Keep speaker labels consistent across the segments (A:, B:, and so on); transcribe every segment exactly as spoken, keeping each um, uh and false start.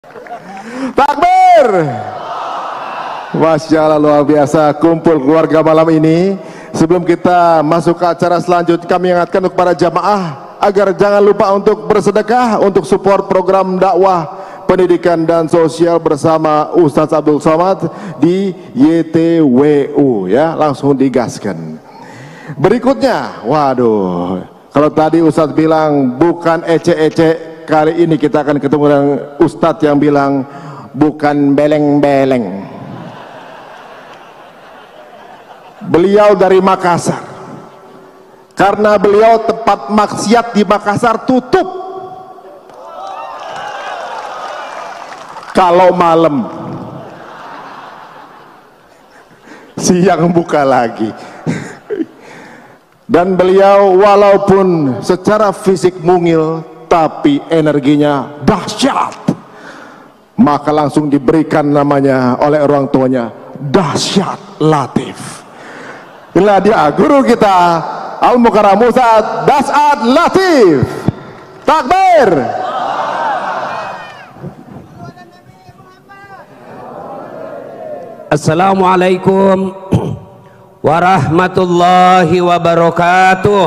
A: Takbir. Masya Allah, luar biasa kumpul keluarga malam ini. Sebelum kita masuk ke acara selanjutnya, kami ingatkan kepada jamaah agar jangan lupa untuk bersedekah untuk support program dakwah pendidikan dan sosial bersama Ustadz Abdul Somad di Y T W U, ya, langsung digaskan. Berikutnya, waduh, kalau tadi Ustadz bilang bukan ece-ece, kali ini kita akan ketemu dengan Ustadz yang bilang bukan beleng-beleng. Beliau dari Makassar. Karena beliau tempat maksiat di Makassar tutup kalau malam, siang buka lagi. Dan beliau walaupun secara fisik mungil, tapi energinya dahsyat, maka langsung diberikan namanya oleh orang tuanya Dahsyat Latif. Inilah dia guru kita, Al Mukarram Ustadz Dahsyat Latif. Takbir.
B: Assalamualaikum warahmatullahi wabarakatuh.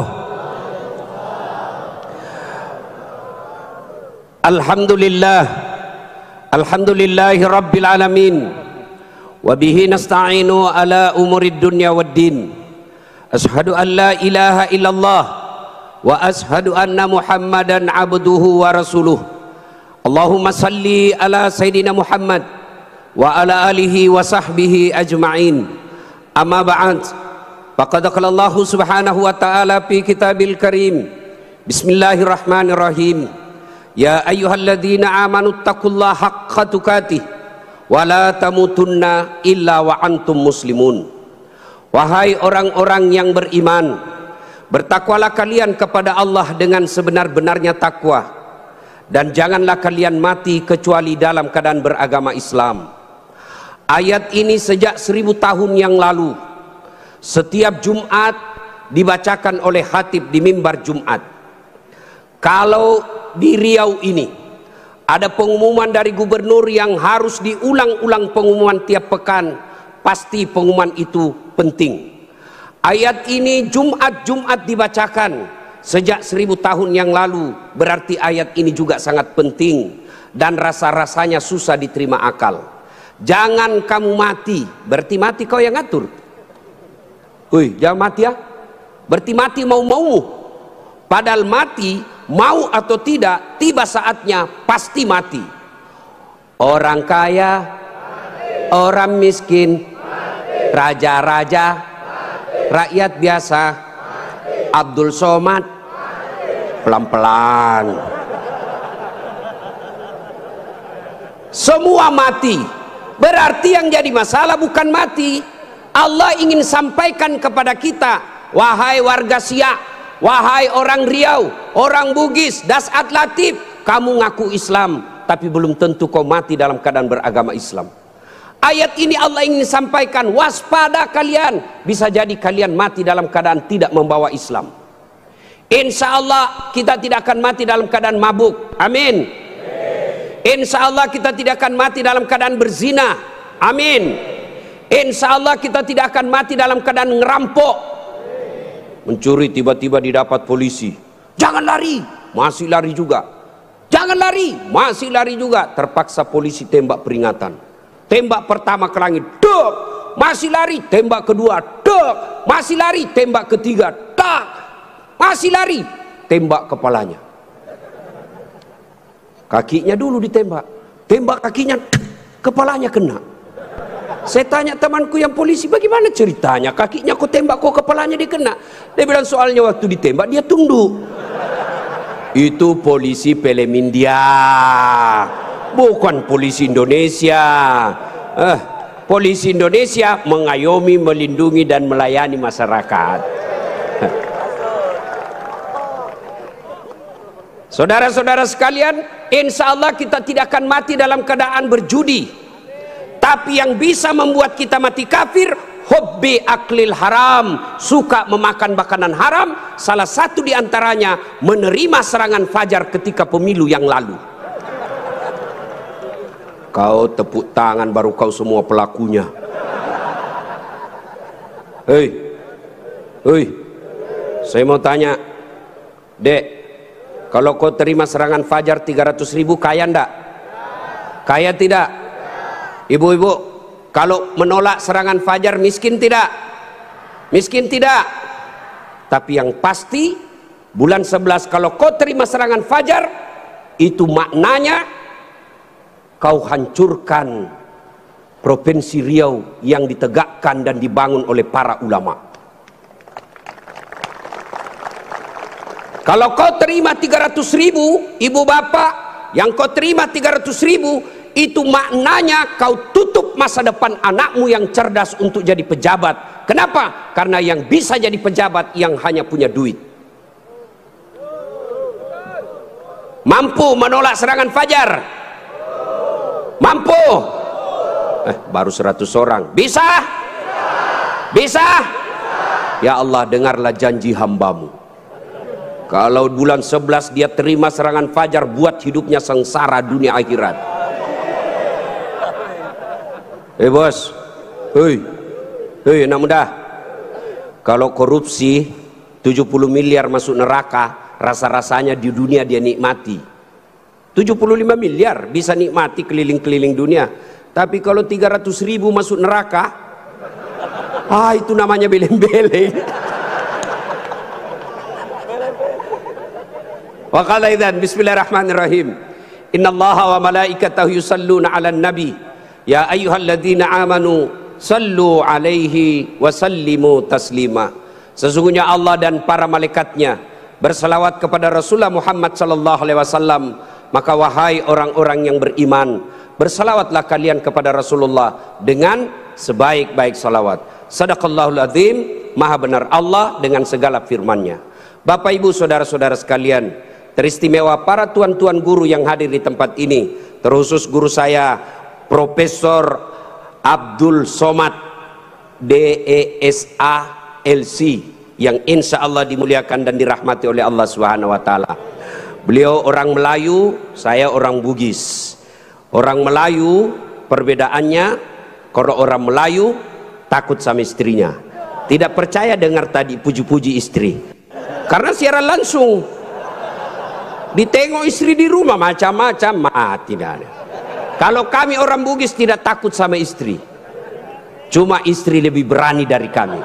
B: Alhamdulillah, alhamdulillahi rabbil alamin, wabihi nasta'inu ala umurid dunya waddin. Ashhadu an la ilaha illallah wa ashhadu anna muhammadan abduhu wa rasuluh. Allahumma salli ala sayyidina Muhammad wa ala alihi wa sahbihi ajma'in. Amma ba'd, faqad qala Allah subhanahu wa ta'ala fi kitabil karim. Bismillahirrahmanirrahim. Ya ayyuhalladzina amanu taqullaha haqqa tuqatih wa la tamutunna illa wa antum muslimun. Wahai orang-orang yang beriman, bertakwalah kalian kepada Allah dengan sebenar-benarnya takwa, dan janganlah kalian mati kecuali dalam keadaan beragama Islam. Ayat ini sejak seribu tahun yang lalu setiap Jumat dibacakan oleh khatib di mimbar Jumat. Kalau di Riau ini ada pengumuman dari gubernur yang harus diulang-ulang pengumuman tiap pekan, pasti pengumuman itu penting. Ayat ini Jumat-Jumat dibacakan sejak seribu tahun yang lalu, berarti ayat ini juga sangat penting dan rasa-rasanya susah diterima akal. Jangan kamu mati, berarti mati kau yang ngatur. Wih, jangan mati ya, berarti mati mau-maumu. Padahal mati, mau atau tidak, tiba saatnya pasti mati. Orang kaya, mati. Orang miskin, raja-raja, rakyat biasa, mati. Abdul Somad, pelan-pelan. Semua mati. Berarti yang jadi masalah bukan mati. Allah ingin sampaikan kepada kita, wahai warga Siak, wahai orang Riau, orang Bugis, Dahsyat Latif, kamu ngaku Islam, tapi belum tentu kau mati dalam keadaan beragama Islam. Ayat ini Allah ingin sampaikan, waspada kalian, bisa jadi kalian mati dalam keadaan tidak membawa Islam. Insya Allah kita tidak akan mati dalam keadaan mabuk, amin. Insya Allah kita tidak akan mati dalam keadaan berzina, amin. Insya Allah kita tidak akan mati dalam keadaan ngerampok, mencuri tiba-tiba didapat polisi, jangan lari, masih lari juga, jangan lari, masih lari juga, terpaksa polisi tembak peringatan. Tembak pertama ke langit, duk, masih lari, tembak kedua, duk, masih lari, tembak ketiga, tak, masih lari, tembak kepalanya. Kakinya dulu ditembak, tembak kakinya, kepalanya kena. Saya tanya temanku yang polisi, bagaimana ceritanya kakinya kok tembak kok kepalanya dikena? Dia bilang soalnya waktu ditembak dia tunduk. Itu polisi film India, bukan polisi Indonesia. eh, Polisi Indonesia mengayomi, melindungi dan melayani masyarakat. Saudara-saudara sekalian, insya Allah kita tidak akan mati dalam keadaan berjudi. Tapi yang bisa membuat kita mati kafir, hubbi aklil haram, suka memakan makanan haram. Salah satu diantaranya menerima serangan fajar ketika pemilu yang lalu. Kau tepuk tangan baru kau semua pelakunya. Hei, hei, saya mau tanya, Dek, kalau kau terima serangan fajar tiga ratus ribu, kaya ndak? Kaya tidak? Ibu-ibu, kalau menolak serangan fajar miskin tidak? Miskin tidak? Tapi yang pasti bulan sebelas kalau kau terima serangan fajar, itu maknanya kau hancurkan Provinsi Riau yang ditegakkan dan dibangun oleh para ulama. Kalau kau terima tiga ratus ribu, ibu bapak, yang kau terima tiga ratus ribu, itu maknanya kau tutup masa depan anakmu yang cerdas untuk jadi pejabat. Kenapa? Karena yang bisa jadi pejabat yang hanya punya duit. Mampu menolak serangan fajar? Mampu? Eh, baru seratus orang. Bisa? Bisa? Ya Allah, dengarlah janji hambamu. Kalau bulan sebelas dia terima serangan fajar, buat hidupnya sengsara dunia akhirat. Eh bos, hei, hei anak muda, kalau korupsi tujuh puluh miliar masuk neraka, rasa-rasanya di dunia dia nikmati. tujuh puluh lima miliar bisa nikmati keliling-keliling dunia. Tapi kalau tiga ratus ribu masuk neraka, ah itu namanya beleng-beleng. Wa qala idzan bismillahirrahmanirrahim. Innallaha wa malaikatahu yusalluna 'alan nabi. Ya ayyuhalladzina amanu sallu 'alaihi wa sallimu taslima. Sesungguhnya Allah dan para malaikatnya berselawat kepada Rasulullah Muhammad sallallahu alaihi wasallam. Maka wahai orang-orang yang beriman, bersalawatlah kalian kepada Rasulullah dengan sebaik-baik salawat. Sadaqallahul azim, maha benar Allah dengan segala firman-Nya. Bapak ibu saudara-saudara sekalian, teristimewa para tuan-tuan guru yang hadir di tempat ini, terkhusus guru saya Profesor Abdul Somad D E S A L C yang insya Allah dimuliakan dan dirahmati oleh Allah Subhanahu wa Ta'ala. Beliau orang Melayu, saya orang Bugis. Orang Melayu perbedaannya, kalau orang Melayu takut sama istrinya, tidak percaya dengar tadi puji-puji istri, karena siaran langsung ditengok istri di rumah macam-macam, mati dah. Kalau kami orang Bugis tidak takut sama istri, cuma istri lebih berani dari kami.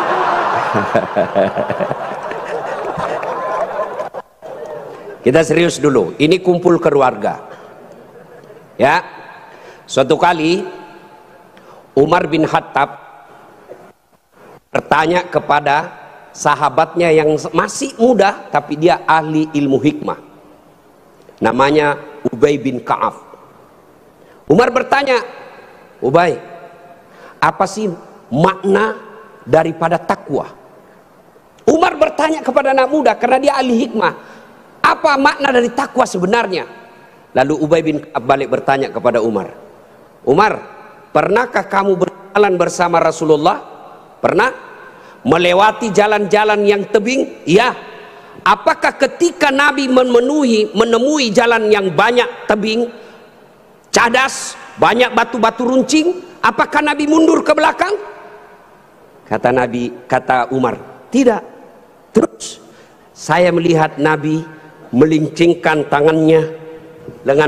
B: Kita serius dulu, ini kumpul keluarga. Ya, suatu kali Umar bin Khattab bertanya kepada sahabatnya yang masih muda tapi dia ahli ilmu hikmah, namanya Ubay bin Ka'ab. Umar bertanya, Ubay, apa sih makna daripada takwa? Umar bertanya kepada anak muda karena dia ahli hikmah, apa makna dari takwa sebenarnya? Lalu Ubay bin Ka'ab balik bertanya kepada Umar, Umar, pernahkah kamu berjalan bersama Rasulullah? Pernah? Melewati jalan-jalan yang tebing? Ya. Apakah ketika Nabi memenuhi, menemui jalan yang banyak tebing, cadas, banyak batu-batu runcing, apakah Nabi mundur ke belakang? Kata Nabi, kata Umar, tidak. Terus saya melihat Nabi melincingkan tangannya dengan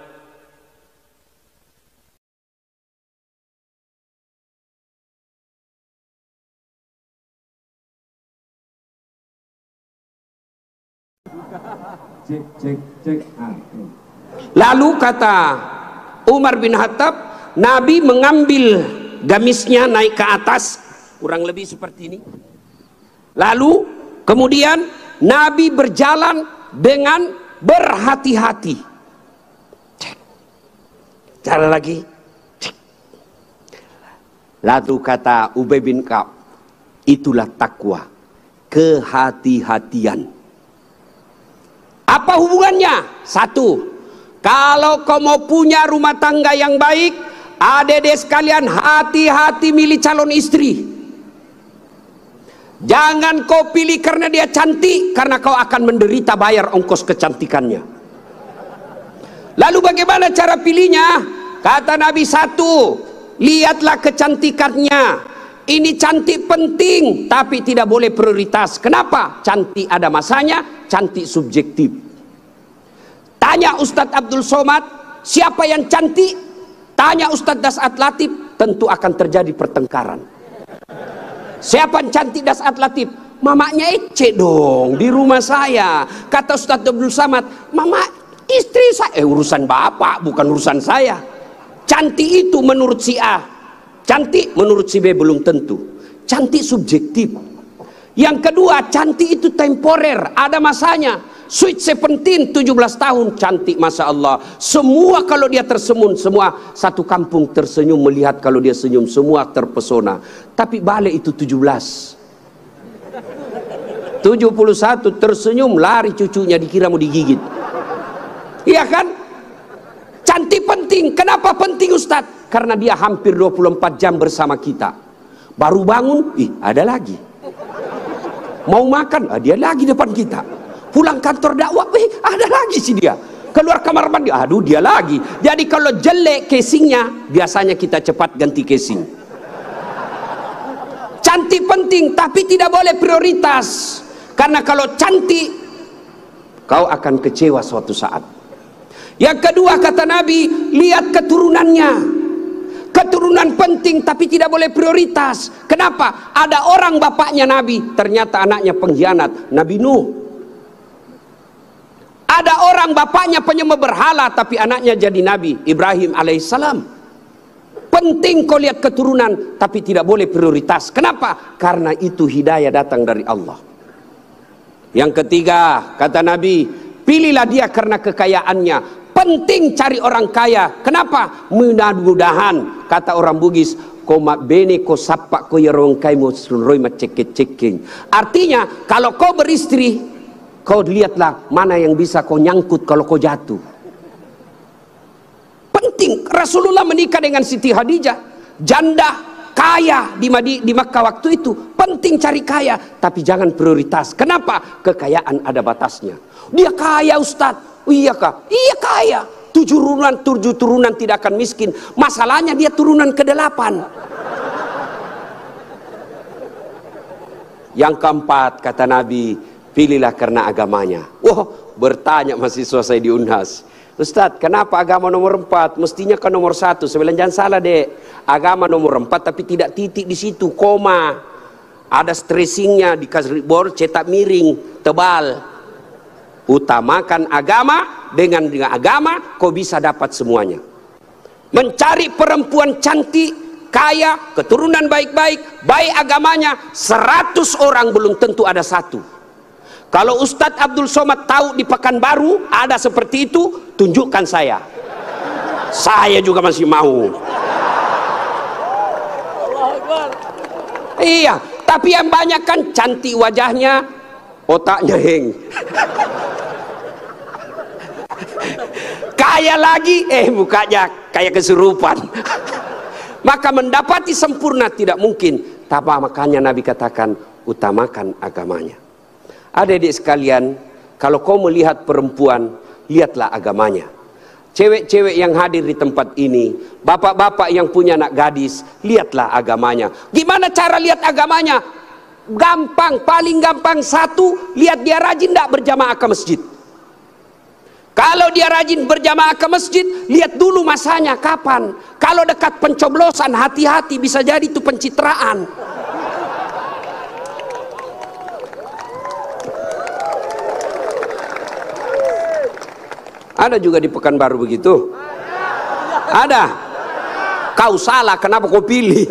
C: cek cek cek.
B: Lalu kata Umar bin Khattab, Nabi mengambil gamisnya naik ke atas, kurang lebih seperti ini. Lalu kemudian Nabi berjalan dengan berhati-hati. Cara lagi. Lalu kata Ubay bin Ka'ab, itulah takwa, kehati-hatian. Apa hubungannya? Satu, kalau kau mau punya rumah tangga yang baik, adik-adik sekalian, hati-hati milih calon istri. Jangan kau pilih karena dia cantik, karena kau akan menderita bayar ongkos kecantikannya. Lalu bagaimana cara pilihnya? Kata Nabi satu, lihatlah kecantikannya. Ini cantik penting, tapi tidak boleh prioritas. Kenapa? Cantik ada masanya, cantik subjektif. Tanya Ustadz Abdul Somad, siapa yang cantik? Tanya Ustadz Dasat Latif, tentu akan terjadi pertengkaran. Siapa yang cantik Dasat Latif? Mamanya Ece dong, di rumah saya. Kata Ustadz Abdul Somad, mama istri saya, eh urusan bapak, bukan urusan saya. Cantik itu menurut si A, cantik menurut si B belum tentu. Cantik subjektif. Yang kedua, cantik itu temporer, ada masanya. Sweet Seventeen tujuh belas tahun, cantik masya Allah. Semua kalau dia tersenyum, semua satu kampung tersenyum melihat kalau dia senyum, semua terpesona. Tapi balik itu tujuh belas. tujuh puluh satu tersenyum, lari cucunya dikira mau digigit. Iya kan? Cantik penting. Kenapa penting Ustadz? Karena dia hampir dua puluh empat jam bersama kita. Baru bangun, ih ada lagi. Mau makan, ah, dia lagi depan kita. Pulang kantor dakwah, ih ada lagi sih dia. Keluar kamar mandi, aduh dia lagi. Jadi kalau jelek casingnya, biasanya kita cepat ganti casing. Cantik penting, tapi tidak boleh prioritas. Karena kalau cantik, kau akan kecewa suatu saat. Yang kedua kata Nabi, lihat keturunannya. Keturunan penting tapi tidak boleh prioritas. Kenapa? Ada orang bapaknya Nabi, ternyata anaknya pengkhianat, Nabi Nuh. Ada orang bapaknya penyembah berhala tapi anaknya jadi Nabi, Ibrahim alaihissalam. Penting kau lihat keturunan tapi tidak boleh prioritas. Kenapa? Karena itu hidayah datang dari Allah. Yang ketiga kata Nabi, pilihlah dia karena kekayaannya. Penting cari orang kaya. Kenapa? Mudah-mudahan kata orang Bugis, koma bene ko sapak ko yarong kai mo sunroy macek-ceking. Artinya kalau kau beristri, kau lihatlah mana yang bisa kau nyangkut kalau kau jatuh. Penting. Rasulullah menikah dengan Siti Khadijah, janda kaya di Madi, di Makkah waktu itu. Penting cari kaya, tapi jangan prioritas. Kenapa? Kekayaan ada batasnya. Dia kaya Ustadz. Oh, iya kah? Iya kaya. Tujuh turunan, tujuh turunan tidak akan miskin. Masalahnya dia turunan ke delapan. Yang keempat kata Nabi, pilihlah karena agamanya. Wah, bertanya mahasiswa saya di Unhas, Ustadz, kenapa agama nomor empat? Mestinya kan nomor satu. Saya bilang jangan salah dek. Agama nomor empat tapi tidak titik di situ, koma. Ada stressingnya, dikasih board cetak miring, tebal. Utamakan agama, dengan dengan agama kau bisa dapat semuanya. Mencari perempuan cantik, kaya, keturunan baik-baik, baik agamanya, seratus orang belum tentu ada satu. Kalau Ustadz Abdul Somad tahu di Pekanbaru ada seperti itu, tunjukkan saya. Saya juga masih mau. Iya, tapi yang banyak kan cantik wajahnya, otaknya heng. Kaya lagi, eh mukanya kayak kesurupan. Maka mendapati sempurna tidak mungkin. Tapi makanya Nabi katakan, utamakan agamanya. Adik-adik sekalian, kalau kau melihat perempuan, lihatlah agamanya. Cewek-cewek yang hadir di tempat ini, bapak-bapak yang punya anak gadis, lihatlah agamanya. Gimana cara lihat agamanya? Gampang, paling gampang. Satu, lihat dia rajin tidak berjamaah ke masjid. Kalau dia rajin berjamaah ke masjid, lihat dulu masanya kapan. Kalau dekat pencoblosan, hati-hati, bisa jadi itu pencitraan. Ada juga di Pekanbaru begitu? Ada? Kau salah, kenapa kau pilih?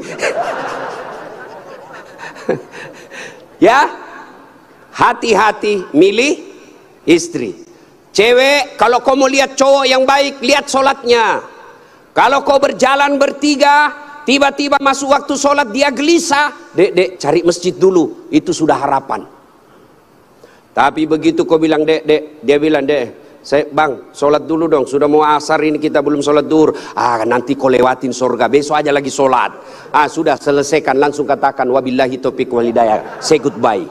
B: Ya, hati-hati milih istri. Cewek, kalau kau mau lihat cowok yang baik, lihat sholatnya. Kalau kau berjalan bertiga, tiba-tiba masuk waktu sholat dia gelisah, dek, dek, cari masjid dulu, itu sudah harapan. Tapi begitu kau bilang, dek, dek, dia bilang, dek, saya bang, sholat dulu dong, sudah mau asar ini kita belum sholat duhur. Ah, nanti kau lewatin surga, besok aja lagi sholat. Ah, sudah selesaikan, langsung katakan wabillahi taufiq wal hidayah, say goodbye.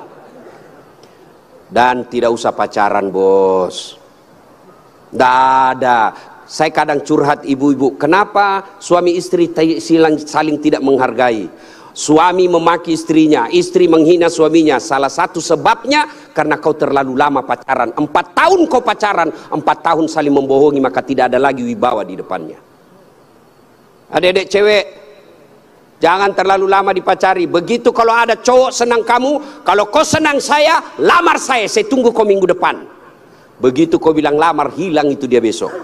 B: Dan tidak usah pacaran bos. Tidak ada. saya kadang curhat ibu-ibu, kenapa suami istri silang saling tidak menghargai? Suami memaki istrinya, istri menghina suaminya. Salah satu sebabnya karena kau terlalu lama pacaran. Empat tahun kau pacaran, empat tahun saling membohongi, maka tidak ada lagi wibawa di depannya. Adik-adik cewek, jangan terlalu lama dipacari. Begitu kalau ada cowok senang kamu, kalau kau senang saya, lamar saya, saya tunggu kau minggu depan. Begitu kau bilang lamar, hilang itu dia besok.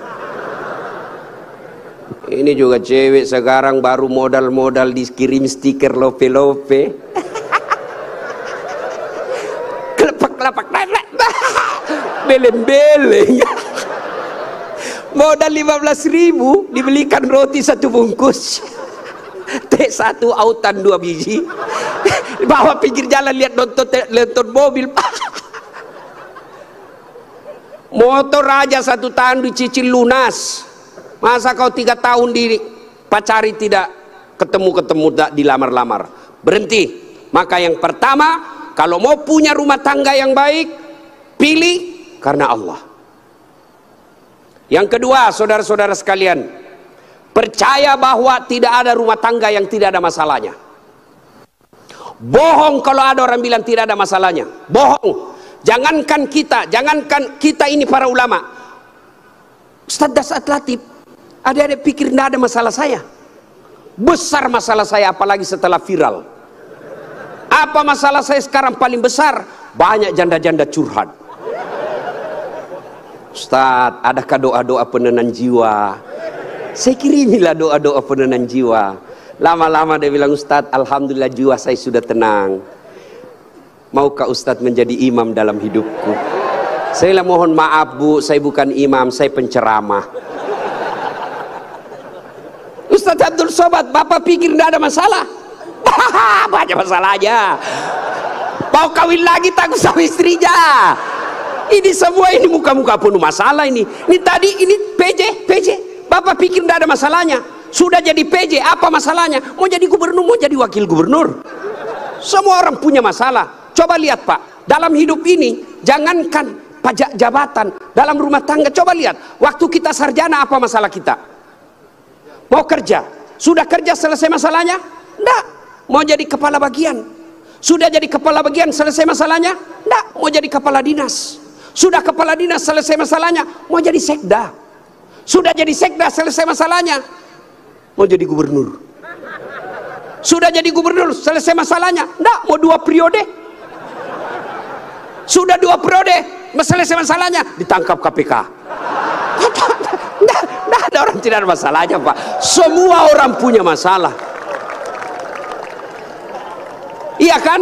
B: Ini juga cewek sekarang baru modal-modal dikirim stiker lope-lope. Kelepak-kelepak, beleng-beleng. Modal lima belas ribu dibelikan roti satu bungkus. Teh satu, autan dua biji. Bawa pinggir jalan lihat nonton, nonton mobil. Motor aja satu tahun dicicil lunas. Masa kau tiga tahun di pacari tidak ketemu-ketemu, tak dilamar-lamar? Berhenti. Maka yang pertama, kalau mau punya rumah tangga yang baik, pilih karena Allah. Yang kedua, saudara-saudara sekalian, percaya bahwa tidak ada rumah tangga yang tidak ada masalahnya. Bohong kalau ada orang bilang tidak ada masalahnya. Bohong. Jangankan kita, jangankan kita ini para ulama. Ustaz Dasat Latif, adik-adik pikir tidak ada masalah saya? Besar masalah saya, apalagi setelah viral. Apa masalah saya sekarang paling besar? Banyak janda-janda curhat. Ustaz, adakah doa-doa penenang jiwa? Saya kirimilah doa-doa penenang jiwa. Lama-lama dia bilang, Ustaz, alhamdulillah jiwa saya sudah tenang. Maukah Ustaz menjadi imam dalam hidupku? Saya mohon maaf bu, saya bukan imam, saya penceramah. Ustaz Abdul Somad, bapak pikir tidak ada masalah? Banyak masalahnya. Mau kawin lagi takut sama istrinya. Ini semua ini muka-muka penuh masalah ini. Ini tadi ini P J, P J. Bapak pikir tidak ada masalahnya. Sudah jadi P J, apa masalahnya? Mau jadi gubernur, mau jadi wakil gubernur. Semua orang punya masalah. Coba lihat Pak, dalam hidup ini jangankan pajak jabatan, dalam rumah tangga coba lihat. Waktu kita sarjana apa masalah kita? Mau kerja, sudah kerja selesai masalahnya? Enggak. Mau jadi kepala bagian, sudah jadi kepala bagian selesai masalahnya? Enggak. Mau jadi kepala dinas, sudah kepala dinas selesai masalahnya? Mau jadi sekda, sudah jadi sekda selesai masalahnya? Mau jadi gubernur, sudah jadi gubernur selesai masalahnya? Enggak. Mau dua periode, sudah dua periode selesai masalahnya? Ditangkap K P K. Enggak, enggak ada orang tidak ada masalahnya Pak. Semua orang punya masalah. Iya kan?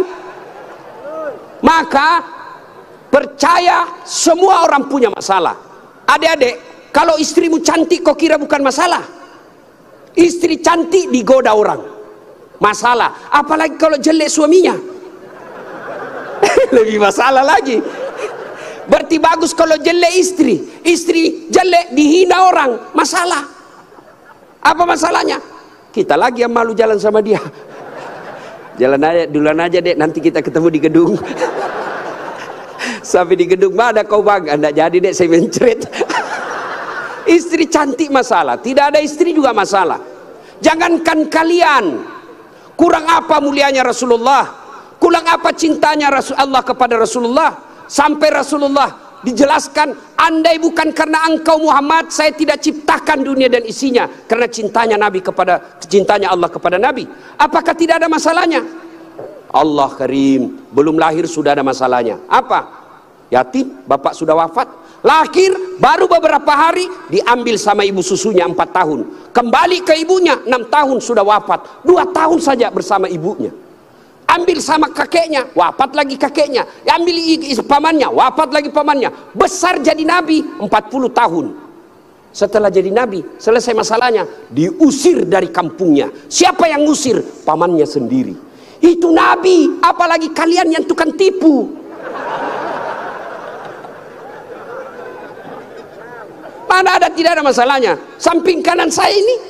B: Maka percaya semua orang punya masalah. Adik-adik, kalau istrimu cantik kau kira bukan masalah? Istri cantik digoda orang, masalah. Apalagi kalau jelek suaminya, lebih masalah lagi. Berarti bagus kalau jelek istri, istri jelek dihina orang, masalah. Apa masalahnya? Kita lagi yang malu jalan sama dia. Jalan aja, duluan aja dek, nanti kita ketemu di gedung. Sampai di gedung, mana kau bang? Anda jadi dek, saya mencret. Istri cantik masalah, tidak ada istri juga masalah. Jangankan kalian, kurang apa mulianya Rasulullah, kurang apa cintanya Rasulullah kepada Rasulullah, sampai Rasulullah dijelaskan, andai bukan karena engkau Muhammad, saya tidak ciptakan dunia dan isinya. Karena cintanya Nabi kepada, cintanya Allah kepada Nabi. Apakah tidak ada masalahnya? Allah Karim, belum lahir sudah ada masalahnya. Apa? Yatim, bapak sudah wafat. Lahir baru beberapa hari diambil sama ibu susunya empat tahun. Kembali ke ibunya enam tahun sudah wafat. Dua tahun saja bersama ibunya. Ambil sama kakeknya, wafat lagi kakeknya. Ambil pamannya, wafat lagi pamannya. Besar jadi nabi empat puluh tahun. Setelah jadi nabi, selesai masalahnya, diusir dari kampungnya. Siapa yang ngusir? Pamannya sendiri. Itu nabi, apalagi kalian yang tukang tipu. Mana ada tidak ada masalahnya? Samping kanan saya ini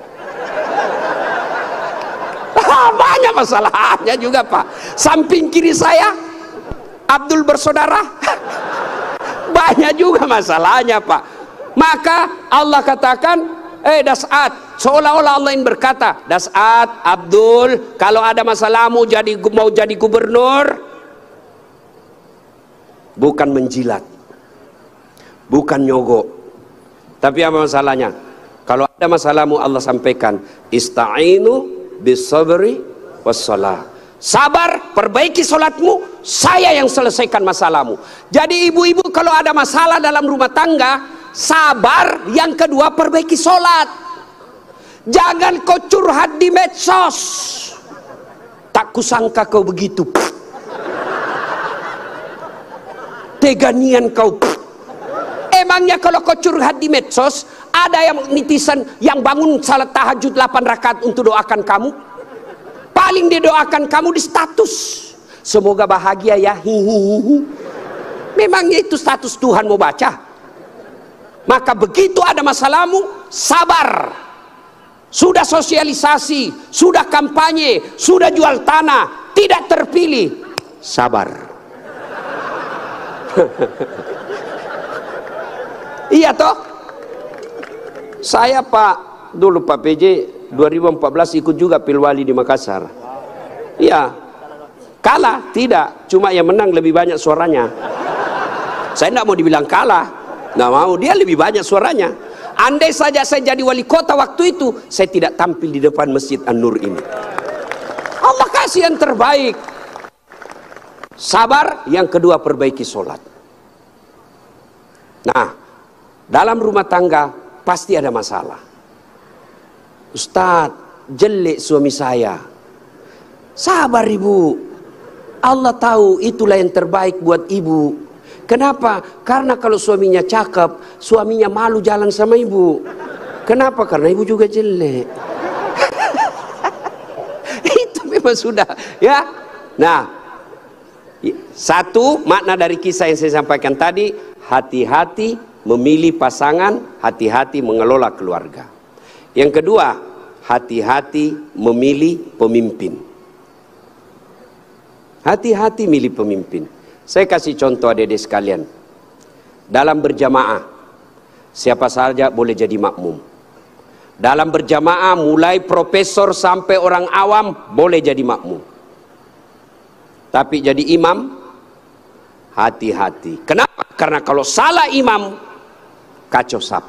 B: banyak masalahnya juga Pak. Samping kiri saya Abdul bersaudara banyak juga masalahnya Pak. Maka Allah katakan, eh Das'at, seolah-olah Allah yang berkata, Das'at, Abdul, kalau ada masalahmu jadi mau jadi gubernur, bukan menjilat, bukan nyogok, tapi apa masalahnya? Kalau ada masalahmu Allah sampaikan, ista'inu bisabri wassalah. Sabar, perbaiki solatmu, saya yang selesaikan masalahmu. Jadi ibu-ibu kalau ada masalah dalam rumah tangga, sabar. Yang kedua, perbaiki solat. Jangan kau curhat di medsos. Tak kusangka kau begitu. Teganian kau. Emangnya kalau kau curhat di medsos, ada yang netizen yang bangun salat tahajud delapan rakaat untuk doakan kamu? Paling dia doakan kamu di status, semoga bahagia ya, hihihi. Memangnya itu status Tuhan mau baca? Maka begitu ada masalahmu, sabar. Sudah sosialisasi, sudah kampanye, sudah jual tanah, tidak terpilih, sabar. Iya toh? Saya Pak, dulu Pak P J dua ribu empat belas ikut juga Pilwali di Makassar. Iya, kalah tidak, cuma yang menang lebih banyak suaranya. Saya tidak mau dibilang kalah, nggak mau, dia lebih banyak suaranya. Andai saja saya jadi wali kota waktu itu, saya tidak tampil di depan Masjid An-Nur ini. Allah kasih yang terbaik. Sabar, yang kedua perbaiki sholat. Nah, dalam rumah tangga pasti ada masalah. Ustadz, jelek suami saya. Sabar ibu, Allah tahu itulah yang terbaik buat ibu. Kenapa? Karena kalau suaminya cakep, suaminya malu jalan sama ibu. Kenapa? Karena ibu juga jelek. Itu memang sudah, ya. Nah, satu makna dari kisah yang saya sampaikan tadi, hati-hati memilih pasangan, hati-hati mengelola keluarga. Yang kedua, hati-hati memilih pemimpin. Hati-hati milih pemimpin. Saya kasih contoh adik-adik sekalian. Dalam berjamaah, siapa saja boleh jadi makmum. Dalam berjamaah, mulai profesor sampai orang awam boleh jadi makmum. Tapi jadi imam, hati-hati. Kenapa? Karena kalau salah imam, kacau sap.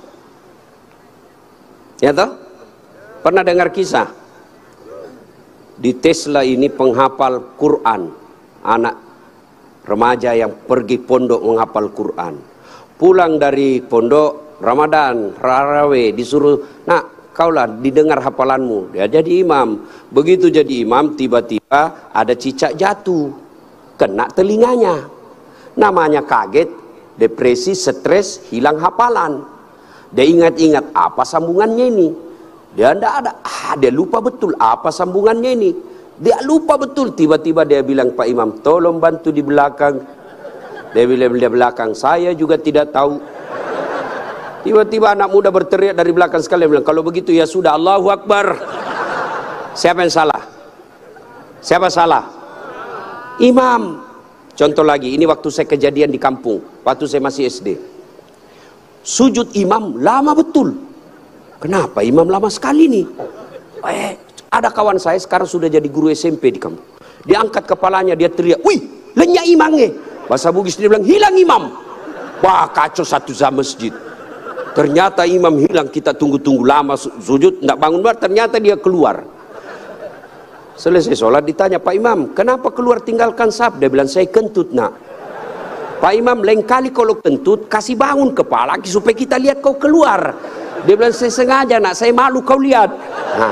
B: Ya toh? Pernah dengar kisah? Di Tesla ini penghafal Quran, anak remaja yang pergi pondok menghafal Quran. Pulang dari pondok Ramadan, Raraweh, disuruh, nak kaulah didengar hafalanmu. Dia jadi imam. Begitu jadi imam, tiba-tiba ada cicak jatuh, kena telinganya. Namanya kaget, depresi, stres, hilang hafalan. Dia ingat-ingat apa sambungannya ini. Dia tidak ada, ah, dia lupa betul apa sambungannya ini. Dia lupa betul. Tiba-tiba dia bilang, Pak Imam, tolong bantu di belakang. Dia bilang di belakang, saya juga tidak tahu. Tiba-tiba anak muda berteriak dari belakang sekali, bilang, kalau begitu ya sudah, Allahu Akbar. Siapa yang salah? Siapa salah? Imam. Contoh lagi, ini waktu saya kejadian di kampung, waktu saya masih S D. Sujud imam lama betul. Kenapa imam lama sekali nih? Eh, ada kawan saya sekarang sudah jadi guru S M P di kampung. Dia angkat kepalanya, dia teriak, wih, lenyap imamnya. Bahasa Bugis dia bilang, hilang imam. Wah, kacau satu zaman masjid. Ternyata imam hilang, kita tunggu-tunggu lama sujud, tidak bangun banget, ternyata dia keluar. Selesai sholat ditanya, Pak Imam, kenapa keluar tinggalkan saf? Dia bilang, saya kentut nak. Pak Imam, lain kali kalau kentut, kasih bangun kepala supaya kita lihat kau keluar. Dia bilang, saya sengaja nak, saya malu kau lihat. Nah,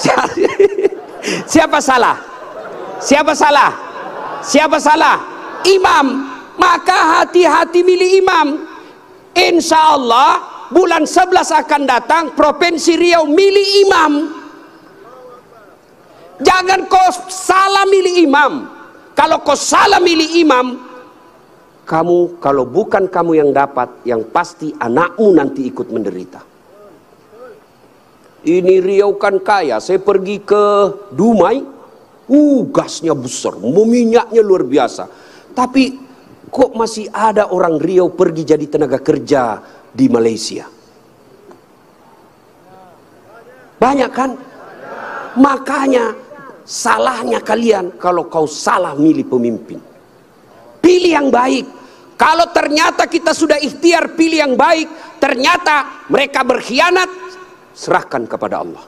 B: siapa salah? Siapa salah? Siapa salah? Imam. Maka hati-hati milih imam. Insya Allah bulan sebelas akan datang, Provinsi Riau milih imam. Jangan kau salah milih imam. Kalau kau salah milih imam, kamu, kalau bukan kamu yang dapat, yang pasti anakmu nanti ikut menderita. Ini Riau kan kaya. Saya pergi ke Dumai, uh, gasnya besar, minyaknya luar biasa. Tapi kok masih ada orang Riau pergi jadi tenaga kerja di Malaysia? Banyak kan? Makanya salahnya kalian kalau kau salah milih pemimpin. Pilih yang baik. Kalau ternyata kita sudah ikhtiar pilih yang baik, ternyata mereka berkhianat, serahkan kepada Allah.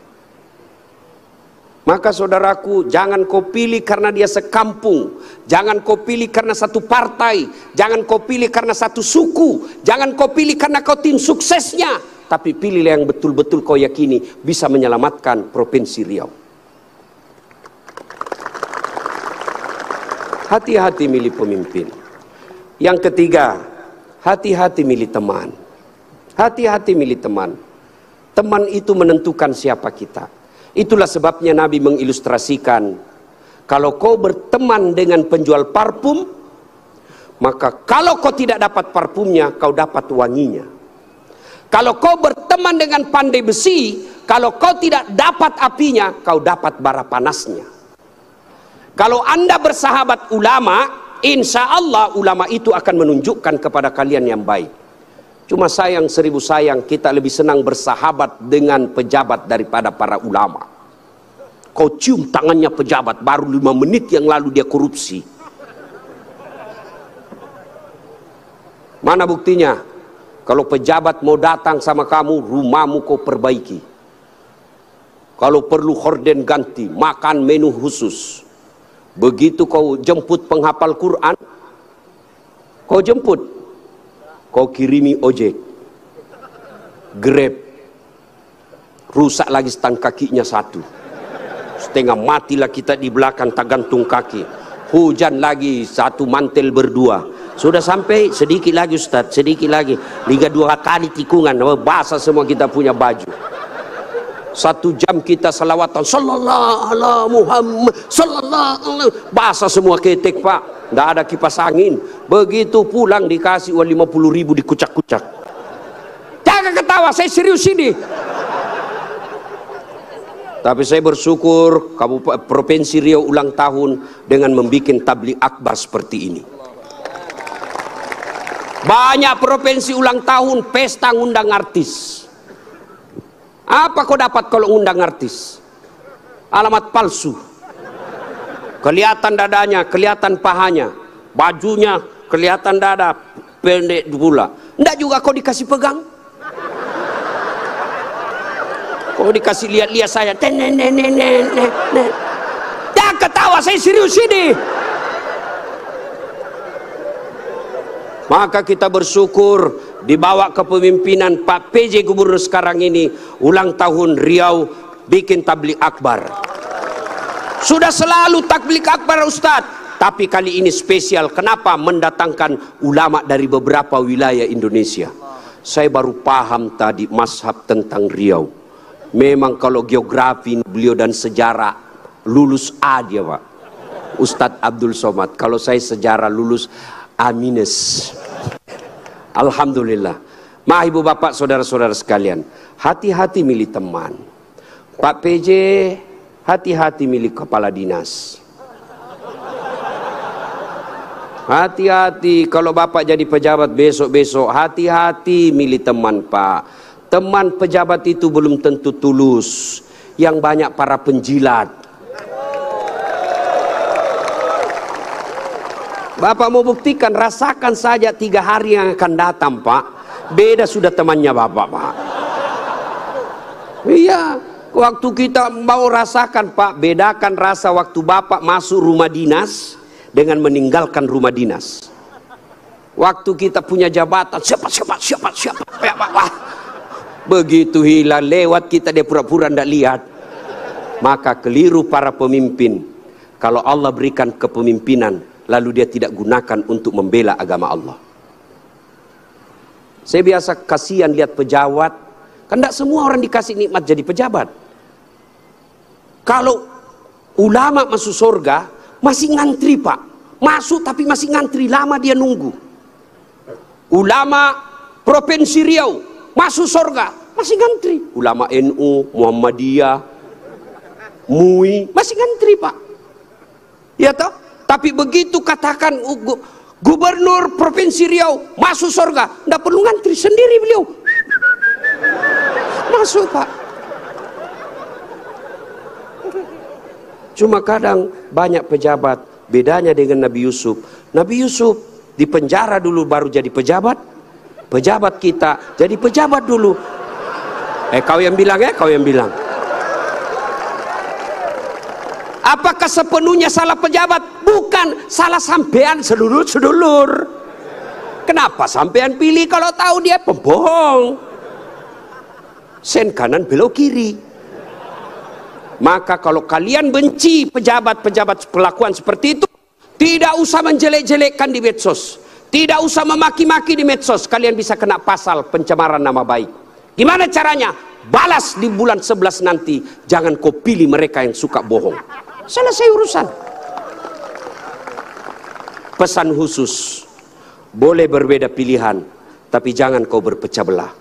B: Maka saudaraku, jangan kau pilih karena dia sekampung, jangan kau pilih karena satu partai, jangan kau pilih karena satu suku, jangan kau pilih karena kau tim suksesnya, tapi pilihlah yang betul-betul kau yakini bisa menyelamatkan Provinsi Riau. Hati-hati milih pemimpin. Yang ketiga, hati-hati milih teman. Hati-hati milih teman. Teman itu menentukan siapa kita. Itulah sebabnya Nabi mengilustrasikan, kalau kau berteman dengan penjual parfum, maka kalau kau tidak dapat parfumnya, kau dapat wanginya. Kalau kau berteman dengan pandai besi, kalau kau tidak dapat apinya, kau dapat bara panasnya. Kalau Anda bersahabat ulama, insya Allah ulama itu akan menunjukkan kepada kalian yang baik. Cuma sayang seribu sayang, kita lebih senang bersahabat dengan pejabat daripada para ulama. Kau cium tangannya pejabat, baru lima menit yang lalu dia korupsi. Mana buktinya? Kalau pejabat mau datang sama kamu, rumahmu kau perbaiki. Kalau perlu horden ganti, makan menu khusus. Begitu kau jemput penghafal Quran, kau jemput, kau kirimi ojek, Grab, rusak lagi stang kakinya satu, setengah matilah kita di belakang tak gantung kaki, hujan lagi satu mantel berdua, sudah sampai sedikit lagi Ustaz, sedikit lagi, liga dua kali tikungan, basah semua kita punya baju. Satu jam kita salawatan, sallallahu ala Muhammad, sallallahu ala, basah semua ketek Pak, tidak ada kipas angin. Begitu pulang dikasih uang lima puluh ribu dikucak-kucak. Jangan ketawa, saya serius ini. Tapi saya bersyukur Kabupaten Provinsi Riau ulang tahun dengan membuat tabligh akbar seperti ini. Banyak provinsi ulang tahun pesta ngundang artis. Apa kau dapat kalau ngundang artis? Alamat palsu. Kelihatan dadanya, kelihatan pahanya, bajunya kelihatan dada, pendek pula. Nggak juga kau dikasih pegang. Kau dikasih lihat-lihat saya. Jangan ketawa, saya serius ini. Maka kita bersyukur dibawa kepemimpinan Pak P J Gubernur sekarang ini, ulang tahun Riau bikin tabligh akbar. Sudah selalu tabligh akbar Ustadz, tapi kali ini spesial. Kenapa? Mendatangkan ulama dari beberapa wilayah Indonesia. Saya baru paham tadi mazhab tentang Riau. Memang kalau geografi beliau dan sejarah lulus A dia Pak, Ustadz Abdul Somad. Kalau saya sejarah lulus A minus. Alhamdulillah. Ma ibu bapak saudara-saudara sekalian, hati-hati milih teman. Pak P J, hati-hati milih kepala dinas. Hati-hati kalau bapak jadi pejabat besok-besok, hati-hati milih teman Pak. Teman pejabat itu belum tentu tulus, yang banyak para penjilat. Bapak mau buktikan, rasakan saja tiga hari yang akan datang Pak, beda sudah temannya Bapak Pak. Iya, waktu kita mau rasakan Pak, bedakan rasa waktu Bapak masuk rumah dinas dengan meninggalkan rumah dinas. Waktu kita punya jabatan, siapa siapa siapa siapa, siapa wah, begitu hilang lewat kita dia pura-pura tidak lihat. Maka keliru para pemimpin kalau Allah berikan kepemimpinan lalu dia tidak gunakan untuk membela agama Allah. Saya biasa kasihan lihat pejabat, kan tidak semua orang dikasih nikmat jadi pejabat. Kalau ulama masuk surga masih ngantri Pak, masuk tapi masih ngantri, lama dia nunggu. Ulama Provinsi Riau masuk surga masih ngantri. Ulama N U, Muhammadiyah, M U I masih ngantri Pak. Ya toh? Tapi begitu katakan Gubernur Provinsi Riau masuk surga, tidak perlu ngantri, sendiri beliau masuk Pak. Cuma kadang banyak pejabat, bedanya dengan Nabi Yusuf. Nabi Yusuf di penjara dulu baru jadi pejabat. Pejabat kita jadi pejabat dulu. Eh kau yang bilang ya, kau yang bilang. Apakah sepenuhnya salah pejabat? Bukan, salah sampean sedulur-sedulur. Kenapa sampean pilih kalau tahu dia pembohong? Sen kanan belok kiri. Maka kalau kalian benci pejabat-pejabat perlakuan seperti itu, tidak usah menjelek-jelekkan di medsos, tidak usah memaki-maki di medsos. Kalian bisa kena pasal pencemaran nama baik. Gimana caranya? Balas di bulan sebelas nanti. Jangan kau pilih mereka yang suka bohong. Selesai urusan. Pesan khusus, boleh berbeda pilihan, tapi jangan kau berpecah belah.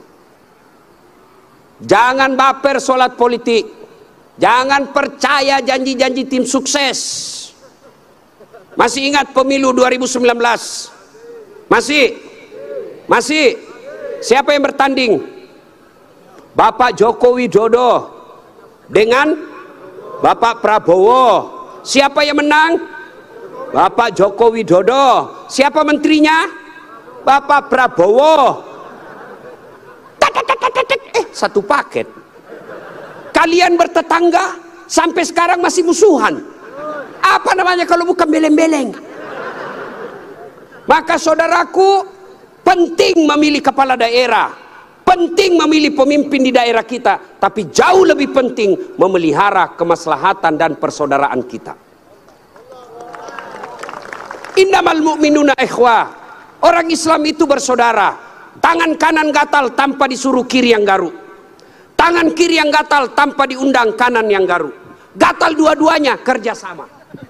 B: Jangan baper solat politik. Jangan percaya janji-janji tim sukses. Masih ingat pemilu dua ribu sembilan belas? Masih? Masih? Siapa yang bertanding? Bapak Joko Widodo dengan Bapak Prabowo. Siapa yang menang? Bapak Joko Widodo. Siapa menterinya? Bapak Prabowo. Eh, satu paket. Kalian bertetangga sampai sekarang masih musuhan. Apa namanya kalau bukan beleng-beleng? Maka saudaraku, penting memilih kepala daerah, penting memilih pemimpin di daerah kita, tapi jauh lebih penting memelihara kemaslahatan dan persaudaraan kita. Innamal mu'minuna ikhwah. Orang Islam itu bersaudara. Tangan kanan gatal tanpa disuruh kiri yang garuk. Tangan kiri yang gatal tanpa diundang kanan yang garuk. Gatal dua-duanya, kerjasama.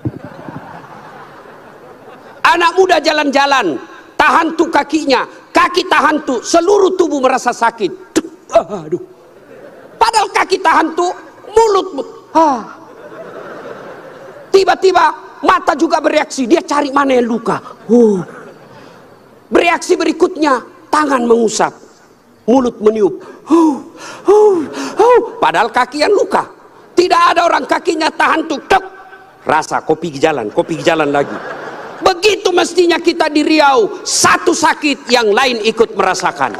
B: Anak muda jalan-jalan, tahan tuh kakinya, kaki tahan tuh, seluruh tubuh merasa sakit. Aduh. Padahal kaki tahan tuh, mulut. Ah. Tiba-tiba mata juga bereaksi, dia cari mana yang luka. Uh. Bereaksi berikutnya, tangan mengusap, mulut meniup. Uh, uh, uh. Padahal kaki yang luka. Tidak ada orang kakinya tahan tuh, tek. Rasa kopi jalan, kopi jalan lagi. Begitu mestinya kita di Riau, satu sakit yang lain ikut merasakan.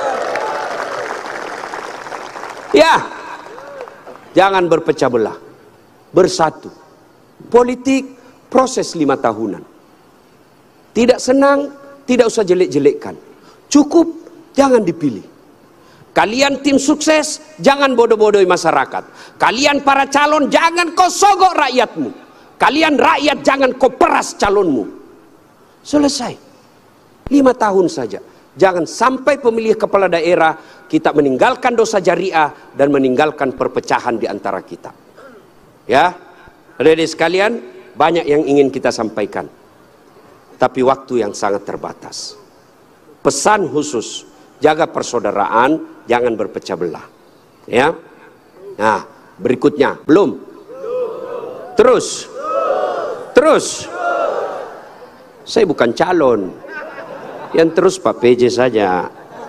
B: Ya, jangan berpecah belah, bersatu. Politik proses lima tahunan. Tidak senang, tidak usah jelek-jelekkan. Cukup, jangan dipilih. Kalian tim sukses, jangan bodoh-bodohi masyarakat. Kalian para calon, jangan kau sogok rakyatmu. Kalian rakyat, jangan kau peras calonmu. Selesai. Lima tahun saja. Jangan sampai pemilih kepala daerah kita meninggalkan dosa jariah dan meninggalkan perpecahan di antara kita. Ya, adik-adik sekalian, banyak yang ingin kita sampaikan, tapi waktu yang sangat terbatas. Pesan khusus, jaga persaudaraan, jangan berpecah belah. Ya. Nah, berikutnya, belum? Terus. Terus. Saya bukan calon. Yang terus Pak P J saja.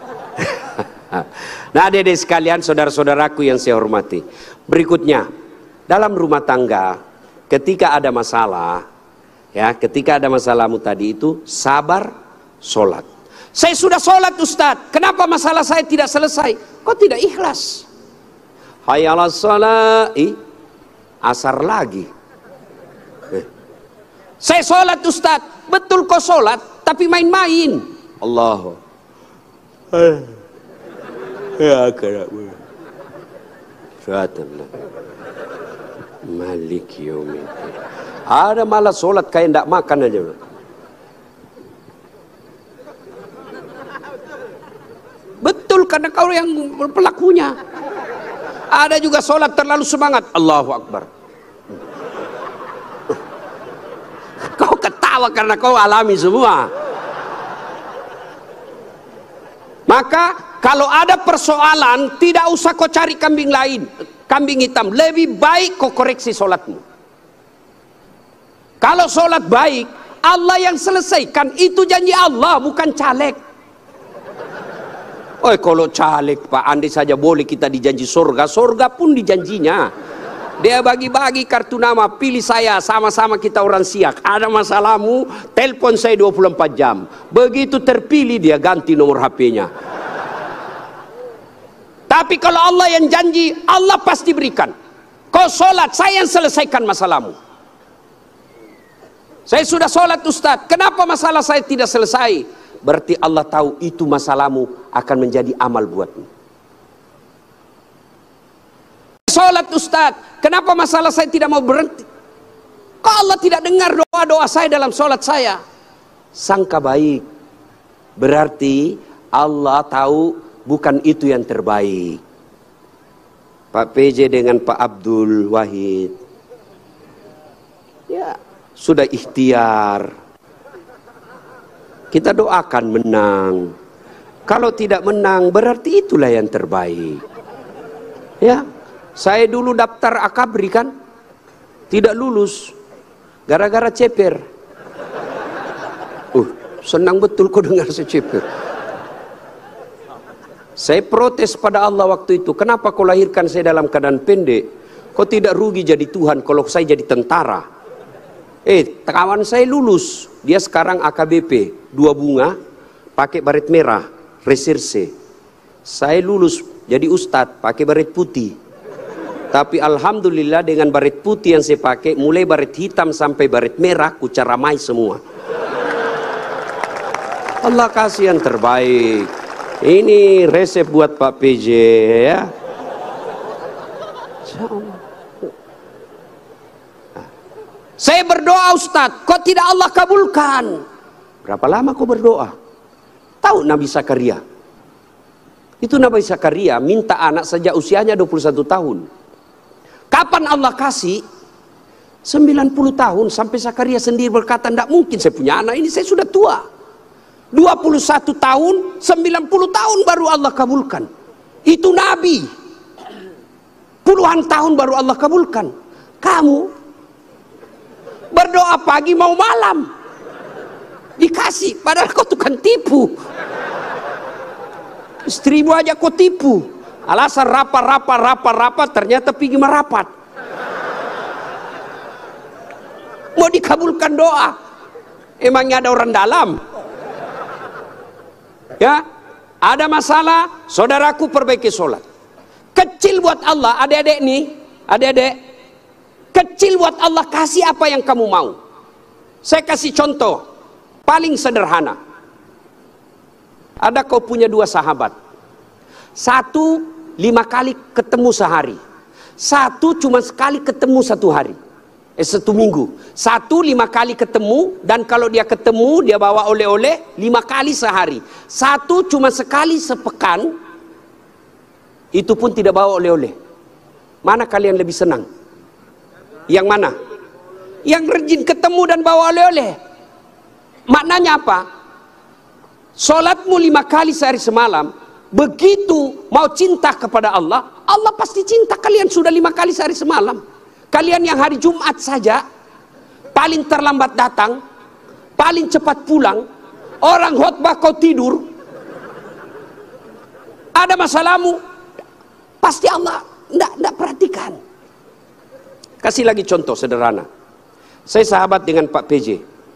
B: Nah, adik-adik sekalian, saudara-saudaraku yang saya hormati. Berikutnya, dalam rumah tangga, ketika ada masalah, ya, ketika ada masalahmu tadi itu, sabar, sholat. Saya sudah sholat Ustadz, kenapa masalah saya tidak selesai? Kok tidak ikhlas? Hayya 'alas shalah, asar lagi. Eh. Saya sholat Ustadz, betul kok sholat, tapi main-main. Allah. Eh. Ya kerabu. Syaitanlah. Malik yaumiddin. Ada malah sholat kayak ndak makan aja. Betul, karena kau yang pelakunya. Ada juga sholat terlalu semangat, Allahu Akbar. Kau ketawa karena kau alami semua. Maka kalau ada persoalan, tidak usah kau cari kambing lain, kambing hitam. Lebih baik kau koreksi sholatmu. Kalau sholat baik, Allah yang selesaikan. Itu janji Allah, bukan caleg. Oh, kalau caleg Pak Andi saja boleh kita dijanji surga, surga pun dijanjinya. Dia bagi-bagi kartu nama, pilih saya, sama-sama kita orang Siak. Ada masalahmu, telepon saya dua puluh empat jam. Begitu terpilih dia ganti nomor H P-nya. Tapi kalau Allah yang janji, Allah pasti berikan. Kau sholat, saya yang selesaikan masalahmu. Saya sudah sholat Ustaz, kenapa masalah saya tidak selesai? Berarti Allah tahu itu masalahmu akan menjadi amal buatmu. Sholat Ustaz, kenapa masalah saya tidak mau berhenti? Kok Allah tidak dengar doa-doa saya dalam sholat saya? Sangka baik. Berarti Allah tahu bukan itu yang terbaik. Pak P J dengan Pak Abdul Wahid, ya sudah ikhtiar. Kita doakan menang. Kalau tidak menang berarti itulah yang terbaik. Ya, saya dulu daftar Akabri kan, tidak lulus gara-gara ceper. Uh, senang betul kau dengar saya ceper. Saya protes pada Allah waktu itu, kenapa kau lahirkan saya dalam keadaan pendek? Kau tidak rugi jadi Tuhan kalau saya jadi tentara. Eh, kawan saya lulus, dia sekarang A K B P, dua bunga, pakai baret merah, reserse. Saya lulus jadi ustadz, pakai baret putih. Tapi alhamdulillah dengan baret putih yang saya pakai, mulai baret hitam sampai baret merah, ku caramai semua. Allah kasih yang terbaik. Ini resep buat Pak P J ya. Saya berdoa Ustadz, kok tidak Allah kabulkan? Berapa lama kau berdoa? Tahu Nabi Zakaria? Itu Nabi Zakaria minta anak sejak usianya dua puluh satu tahun. Kapan Allah kasih? sembilan puluh tahun. Sampai Zakaria sendiri berkata, tidak mungkin saya punya anak ini, saya sudah tua. dua puluh satu tahun, sembilan puluh tahun baru Allah kabulkan. Itu Nabi. Puluhan tahun baru Allah kabulkan. Kamu berdoa pagi mau malam dikasih, padahal kau tukang tipu. Istrimu aja kau tipu. Alasan rapat, rapat, rapat, rapat, ternyata pergi merapat. Mau dikabulkan doa. Emangnya ada orang dalam? Ya, ada masalah, saudaraku perbaiki sholat. Kecil buat Allah, adik-adik nih, adik-adik, kecil buat Allah, kasih apa yang kamu mau. Saya kasih contoh, paling sederhana. Ada kau punya dua sahabat. Satu, lima kali ketemu sehari. Satu, cuma sekali ketemu satu hari. Eh, satu minggu. Satu lima kali ketemu, dan kalau dia ketemu dia bawa oleh-oleh lima kali sehari. Satu cuma sekali sepekan, itu pun tidak bawa oleh-oleh. Mana kalian lebih senang? Yang mana? Yang rajin ketemu dan bawa oleh-oleh. Maknanya apa? Sholatmu lima kali sehari semalam, begitu mau cinta kepada Allah, Allah pasti cinta kalian sudah lima kali sehari semalam. Kalian yang hari Jumat saja paling terlambat datang, paling cepat pulang, orang khotbah kau tidur, ada masalahmu, pasti Allah tidak perhatikan. Kasih lagi contoh sederhana. Saya sahabat dengan Pak P J.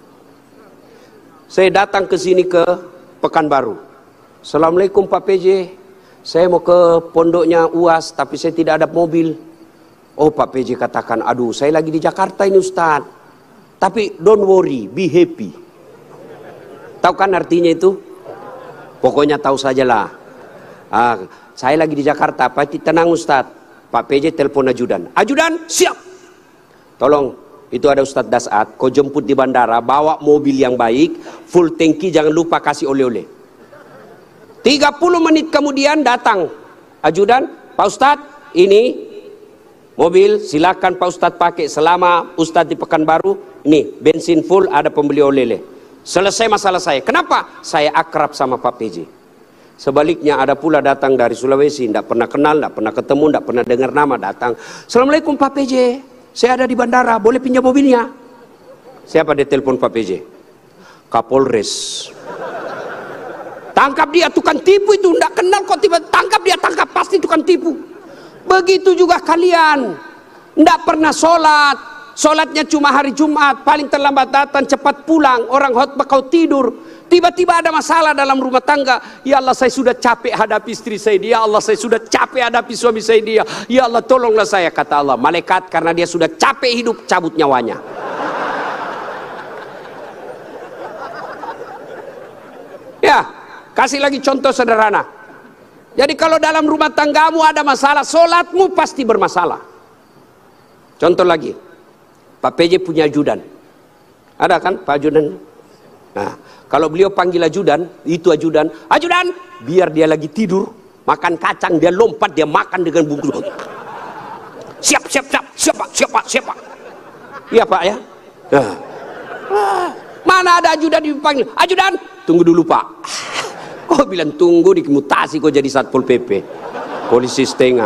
B: Saya datang ke sini ke Pekanbaru. Assalamualaikum Pak P J. Saya mau ke pondoknya U A S, tapi saya tidak ada mobil. Oh Pak P J katakan, aduh saya lagi di Jakarta ini Ustaz. Tapi don't worry, be happy. Tahu kan artinya itu? Pokoknya tahu sajalah. Ah, saya lagi di Jakarta, Pak tenang Ustaz. Pak P J telepon ajudan. Ajudan siap. Tolong, itu ada Ustaz Dasat, kau jemput di bandara, bawa mobil yang baik, full tangki, jangan lupa kasih oleh-oleh. tiga puluh menit kemudian datang ajudan, Pak Ustaz, ini mobil silakan Pak Ustadz pakai selama Ustadz di Pekanbaru. Ini bensin full, ada pembeli oleh-oleh. Selesai masalah saya. Kenapa? Saya akrab sama Pak P J. Sebaliknya ada pula datang dari Sulawesi, tidak pernah kenal, tidak pernah ketemu, tidak pernah dengar nama, datang. Assalamualaikum Pak P J, saya ada di bandara, boleh pinjam mobilnya? Siapa dia telepon Pak P J? Kapolres. Tangkap dia, tukang tipu itu, tidak kenal kok tiba tangkap dia, tangkap, pasti tukang tipu. Begitu juga kalian. Tidak pernah sholat. Sholatnya cuma hari Jumat, paling terlambat datang, cepat pulang. Orang khotbah kau tidur. Tiba-tiba ada masalah dalam rumah tangga. Ya Allah, saya sudah capek hadapi istri saya. Ya Allah, saya sudah capek hadapi suami saya dia. Ya Allah, tolonglah saya. Kata Allah, malaikat karena dia sudah capek hidup, cabut nyawanya. Ya, kasih lagi contoh sederhana. Jadi kalau dalam rumah tanggamu ada masalah, sholatmu pasti bermasalah. Contoh lagi, Pak P J punya ajudan. Ada kan Pak ajudan? Nah, kalau beliau panggil ajudan, itu ajudan, ajudan, biar dia lagi tidur, makan kacang, dia lompat, dia makan dengan bungkus. Siap, siap, siap, siap Pak, siap Pak, siap Pak. Iya Pak ya. Nah. Mana ada ajudan dipanggil, ajudan, tunggu dulu Pak. Kau bilang tunggu, dimutasi kau jadi Satpol P P, polisi setengah.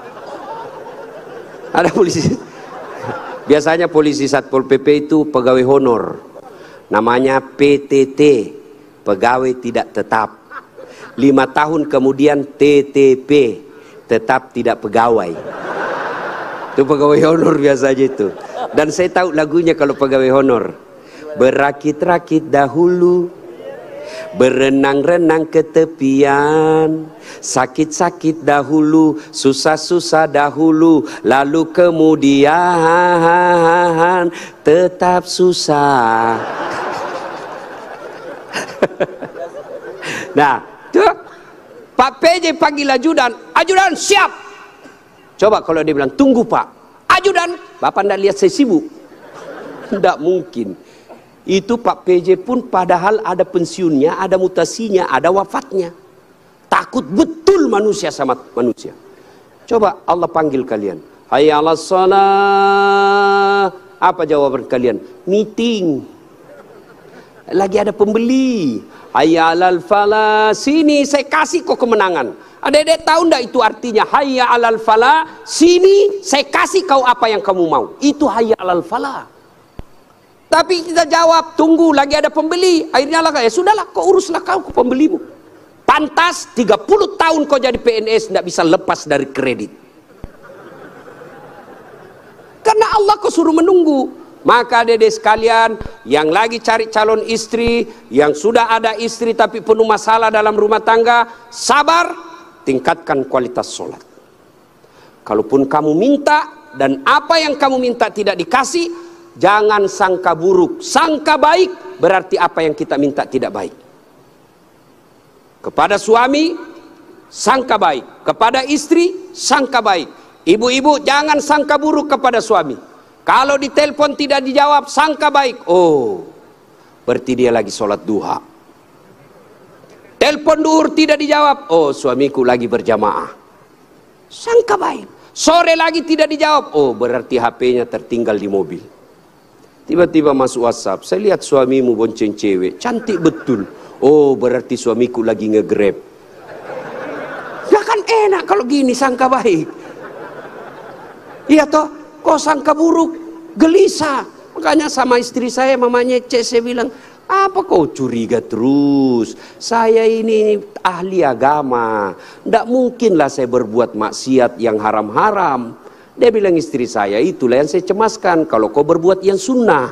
B: Ada polisi. Biasanya polisi Satpol P P itu pegawai honor. Namanya P T T, pegawai tidak tetap. Lima tahun kemudian T T P, tetap tidak pegawai. Itu pegawai honor biasanya itu. Dan saya tahu lagunya kalau pegawai honor. Berakit-rakit dahulu, berenang-renang ke tepian, sakit-sakit dahulu, susah-susah dahulu, lalu kemudian tetap susah. Nah, tuh Pak P J panggil ajudan, ajudan siap. Coba kalau dia bilang tunggu Pak, ajudan, Bapak ndak lihat saya sibuk? Ndak mungkin. Itu Pak P J pun padahal ada pensiunnya, ada mutasinya, ada wafatnya. Takut betul manusia sama manusia. Coba Allah panggil kalian. Hayya 'alas shalah. Apa jawaban kalian? Meeting. Lagi ada pembeli. Hayya 'alal falah. Sini saya kasih kau kemenangan. Adik-adik tahu enggak itu artinya hayya 'alal falah? Sini saya kasih kau apa yang kamu mau. Itu hayya 'alal falah. Tapi kita jawab, tunggu lagi ada pembeli. Akhirnya lah, ya sudahlah, kau uruslah kau ke pembelimu. Pantas tiga puluh tahun kau jadi P N S tidak bisa lepas dari kredit. Karena Allah kau suruh menunggu. Maka dede sekalian yang lagi cari calon istri, yang sudah ada istri tapi penuh masalah dalam rumah tangga, sabar, tingkatkan kualitas sholat. Kalaupun kamu minta dan apa yang kamu minta tidak dikasih, jangan sangka buruk, sangka baik, berarti apa yang kita minta tidak baik. Kepada suami, sangka baik. Kepada istri, sangka baik. Ibu-ibu jangan sangka buruk kepada suami. Kalau ditelepon tidak dijawab, sangka baik. Oh, berarti dia lagi sholat duha. Telepon duhur tidak dijawab, oh suamiku lagi berjamaah. Sangka baik. Sore lagi tidak dijawab, oh berarti H P-nya tertinggal di mobil. Tiba-tiba masuk WhatsApp, saya lihat suamimu bonceng cewek, cantik betul. Oh, berarti suamiku lagi nge-grab. Ya kan enak kalau gini, sangka baik. Iya toh, kok sangka buruk, gelisah. Makanya sama istri saya, mamanya Cek, saya bilang, apa kau curiga terus? Saya ini ahli agama. Tidak mungkinlah saya berbuat maksiat yang haram-haram. Dia bilang istri saya, itulah yang saya cemaskan. Kalau kau berbuat yang sunnah.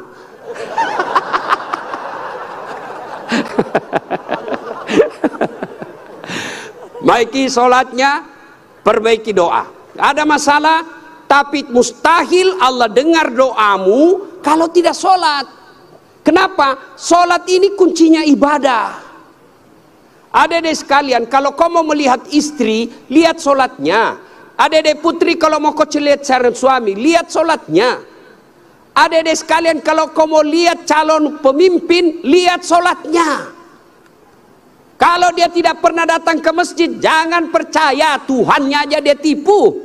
B: Baiki sholatnya, perbaiki doa. Ada masalah, tapi mustahil Allah dengar doamu kalau tidak sholat. Kenapa? Sholat ini kuncinya ibadah. Adik-adik sekalian, kalau kau mau melihat istri, lihat sholatnya. Adik-adik putri kalau mau kau lihat calon suami, lihat sholatnya. Adik-adik sekalian kalau kau mau lihat calon pemimpin, lihat sholatnya. Kalau dia tidak pernah datang ke masjid, jangan percaya, Tuhannya aja dia tipu.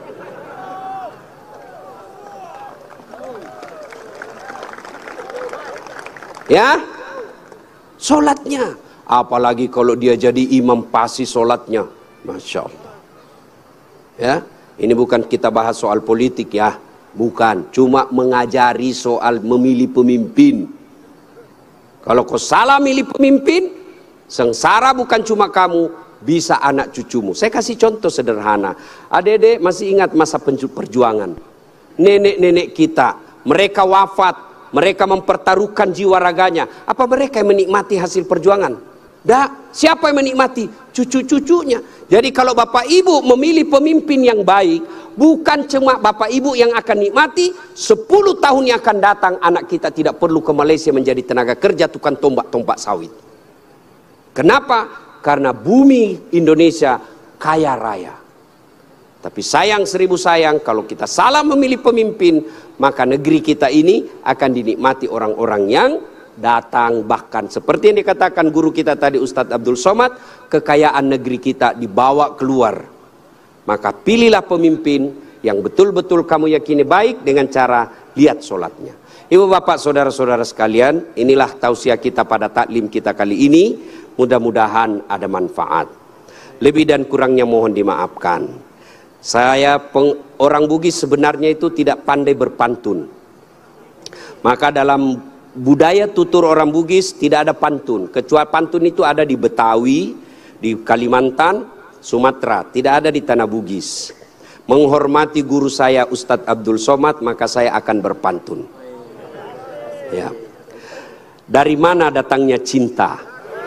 B: Ya, sholatnya. Apalagi kalau dia jadi imam pasti sholatnya, Masya Allah. Ya, ini bukan kita bahas soal politik ya, bukan, cuma mengajari soal memilih pemimpin. Kalau kau salah milih pemimpin, sengsara bukan cuma kamu, bisa anak cucumu. Saya kasih contoh sederhana. Adik-adik masih ingat masa perjuangan. nenek-nenek kita, mereka wafat, mereka mempertaruhkan jiwa raganya. Apa mereka yang menikmati hasil perjuangan? Dah, siapa yang menikmati? Cucu-cucunya. Jadi kalau bapak ibu memilih pemimpin yang baik, bukan cuma bapak ibu yang akan nikmati, sepuluh tahun yang akan datang anak kita tidak perlu ke Malaysia menjadi tenaga kerja tukang tombak-tombak sawit. Kenapa? Karena bumi Indonesia kaya raya. Tapi sayang seribu sayang, kalau kita salah memilih pemimpin, maka negeri kita ini akan dinikmati orang-orang yang datang. Bahkan seperti yang dikatakan guru kita tadi, Ustadz Abdul Somad, kekayaan negeri kita dibawa keluar. Maka pilihlah pemimpin yang betul-betul kamu yakini baik dengan cara lihat sholatnya. Ibu bapak saudara-saudara sekalian, inilah tausiah kita pada taklim kita kali ini. Mudah-mudahan ada manfaat. Lebih dan kurangnya mohon dimaafkan. Saya peng, orang Bugis sebenarnya itu tidak pandai berpantun. Maka dalam budaya tutur orang Bugis tidak ada pantun. Kecuali pantun itu ada di Betawi, di Kalimantan, Sumatera. Tidak ada di tanah Bugis. Menghormati guru saya Ustadz Abdul Somad, maka saya akan berpantun. Ya. Dari mana datangnya cinta?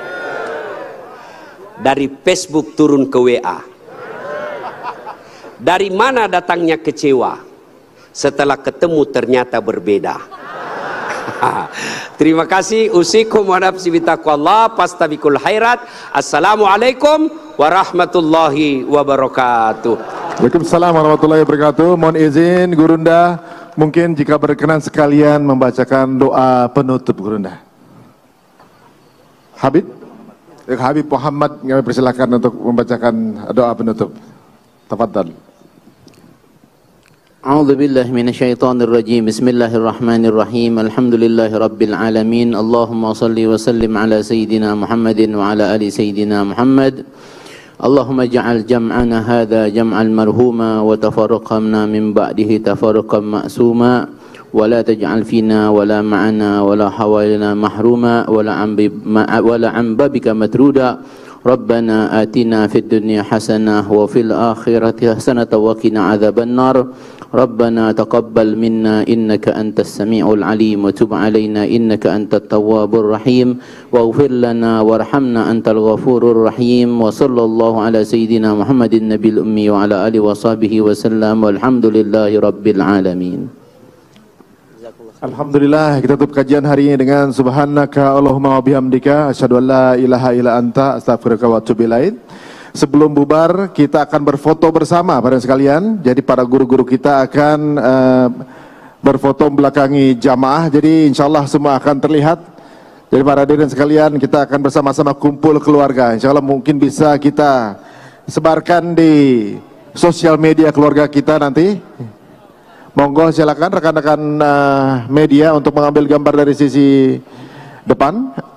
B: Dari Facebook turun ke W A. Dari mana datangnya kecewa? Setelah ketemu ternyata berbeda. Terima kasih. Usikum wa nafsi bitaqwallah pastabikul khairat. Assalamualaikum warahmatullahi wabarakatuh.
A: Waalaikumsalam warahmatullahi wabarakatuh. Mohon izin Gurunda, mungkin jika berkenan sekalian membacakan doa penutup Gurunda. Habib Habib Muhammad, kami persilakan untuk membacakan doa penutup. Tafadhal.
D: A'udzu billahi minasyaitonir rajim. Bismillahirrahmanirrahim. Alhamdulillahi rabbil alamin. Allahumma shalli wa sallim ala sayyidina Muhammadin wa ala ali sayyidina Muhammad. Allahumma ja'al jam'ana hadha jam'al marhuma wa tafarraqna min ba'dihi tafarraqan ma'suma wa la taj'al fina wa la ma'ana wa la hawalina mahruma wa la wa la ambabika matruda. Rabbana atina fid dunya hasanah wa fil akhirati hasanah wa qina adzaban nar. Rabbana taqabbal minna innaka antas samiul alim wa tub alaina innaka antat tawwabur rahim waghfir lana warhamna antal ghafurur rahim. Wa sallallahu ala sayyidina Muhammadin nabil ummi wa ala alihi wa sahbihi wa sallam walhamdulillahi rabbil alamin.
A: Alhamdulillah, kita tutup kajian hari ini dengan subhanaka Allahumma wa bihamdika asyhadu an la ilaha illa anta astaghfiruka wa atubu ilaik. Sebelum bubar kita akan berfoto bersama para sekalian. Jadi para guru-guru kita akan uh, berfoto belakangi jamaah. Jadi insyaallah semua akan terlihat. Jadi para hadirin sekalian, kita akan bersama-sama kumpul keluarga. Insyaallah mungkin bisa kita sebarkan di sosial media keluarga kita nanti. Monggo silakan rekan-rekan uh, media untuk mengambil gambar dari sisi depan.